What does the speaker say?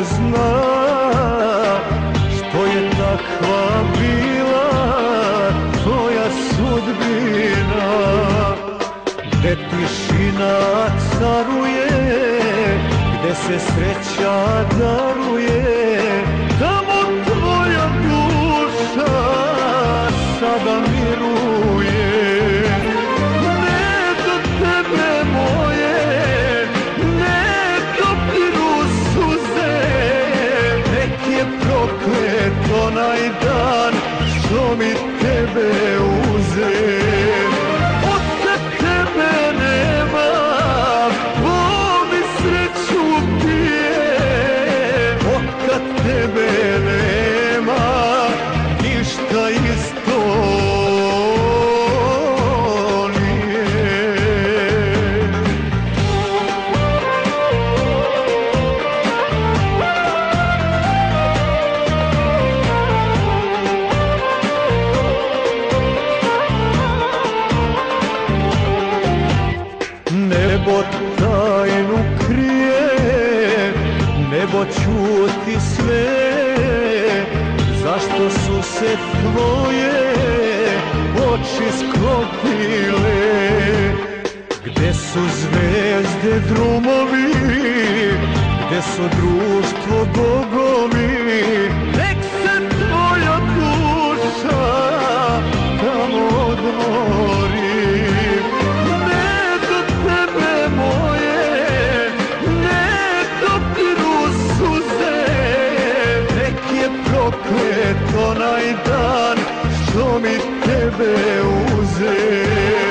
zna što je takva bila tvoja sudbina, gde tišina caruje, gde se sreća daruje, tamo tvoja duša sada miruje. Ne do tebe moje, ne dopiru suze, nek je proklet onaj dan što mi tebe uze. Od tebe nema, Bog mi sreću pije, od tebe nema, ništa isto nije. Nebo tajnu krije, nebo čuti sve, zašto su se tvoje oči sklopile? Gde su zvezde drumovi, gde su društvo bogovi, nek se tvoja duša tamo odmori. Ne do tebe moje, ne dopiru suze, nek je proklet onaj dan što mi tebe uze.